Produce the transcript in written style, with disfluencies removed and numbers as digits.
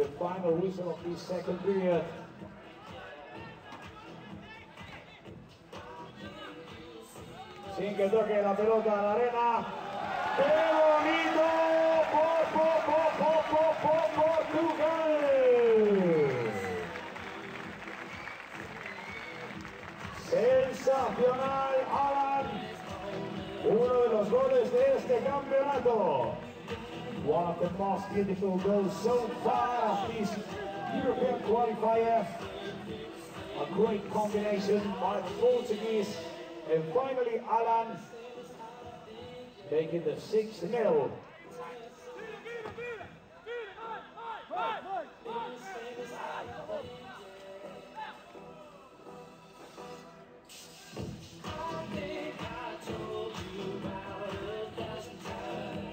the final whistle of this second period. Sin que toque la pelota a la arena. ¡Qué bonito! Portugal! Sensacional, Alan. Uno de los goles de este campeonato. One of the most beautiful goals so far of this European qualifier. A great combination by the Portuguese. And finally, Alan making the 6-0